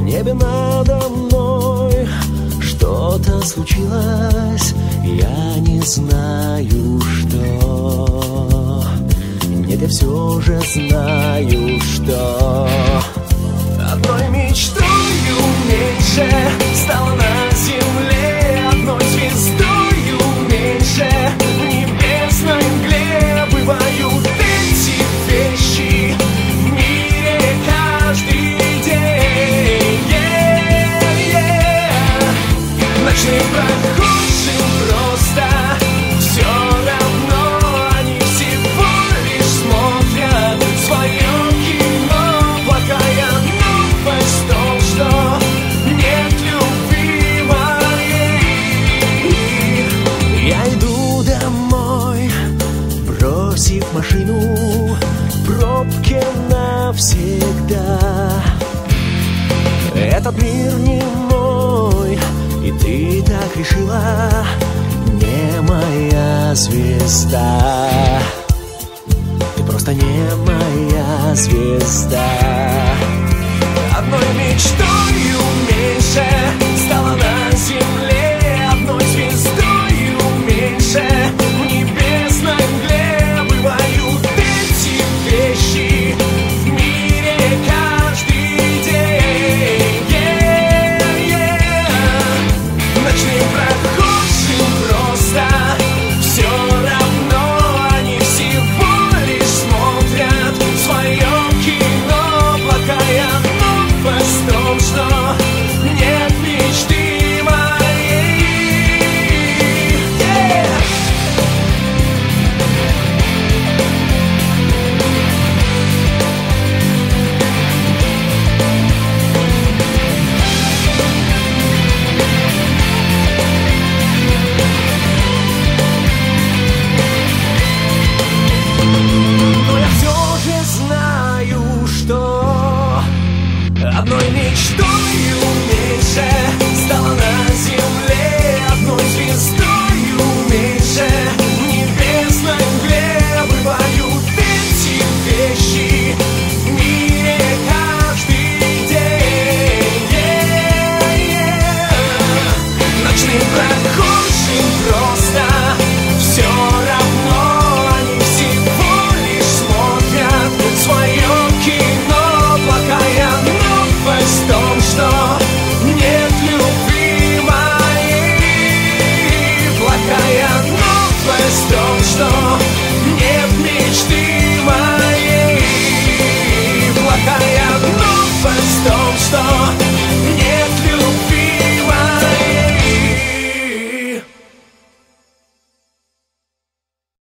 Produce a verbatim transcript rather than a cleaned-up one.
небе надо мной что-то случилось, я не знаю, что. Нет, я все же знаю, что одной мечтою меньше стало на земле, одной звездою меньше в небесной мгле. Бывают эти вещи в мире каждый день. Yeah, yeah. Ночным прохожим просто все равно, они всего лишь смотрят свое кино. Плохая новость в том, что нет любви моей. Я иду домой, бросив машину в пробке навсегда. Этот мир не мой, и ты так решила, не моя звезда. Ты просто не моя звезда. Одной мечтою меньше